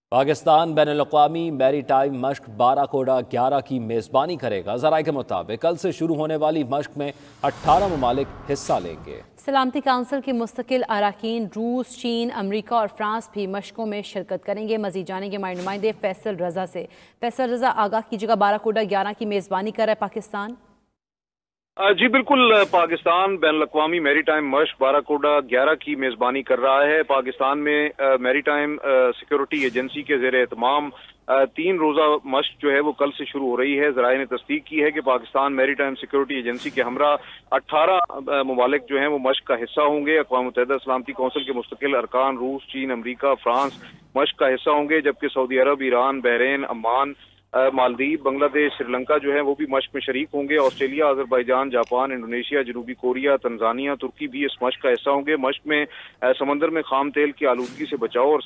पाकिस्तान बैनुल-अक़वामी maritime मश्क Barracuda 11 की मेज़बानी करेगा। ज़राए के मुताबिक कल से शुरू होने वाली मश्क में 18 ममालिक हिस्सा लेंगे। सलामती काउंसिल के मुस्तकिल अरकान रूस, चीन, अमरीका और फ्रांस भी मशकों में शिरकत करेंगे। मज़ीद जानेंगे हमारे नुमाइंदे फैसल रजा से। फैसल रजा, आगाह कीजिएगा, बाराकोडा 11 की मेज़बानी कर रहा है पाकिस्तान। जी बिल्कुल, पाकिस्तान बैनुल-अक़वामी मैरीटाइम मश्क बाराकोडा 11 की मेज़बानी कर रहा है। पाकिस्तान में मैरीटाइम सिक्योरिटी एजेंसी के ज़ेर एहतमाम 3 रोज़ा मश्क जो है वो कल से शुरू हो रही है। ज़राए ने तस्दीक की है कि पाकिस्तान मैरीटाइम सिक्योरिटी एजेंसी के हमरा 18 ममालिक जो हैं वो मश्क का हिस्सा होंगे। अक़वाम मुत्तहिदा सलामती कौंसिल के मुस्तकिल अरकान रूस, चीन, अमरीका, फ्रांस मश्क का हिस्सा होंगे, जबकि सऊदी अरब, ईरान, बहरीन, अमान, मालदीव, बांग्लादेश, श्रीलंका जो है वो भी मश्क में शरीक होंगे। ऑस्ट्रेलिया, अजरबैजान, जापान, इंडोनेशिया, जनूबी कोरिया, तंजानिया, तुर्की भी इस मश्क का हिस्सा होंगे। मश्क में समंदर में खाम तेल की आलूदगी से बचाव और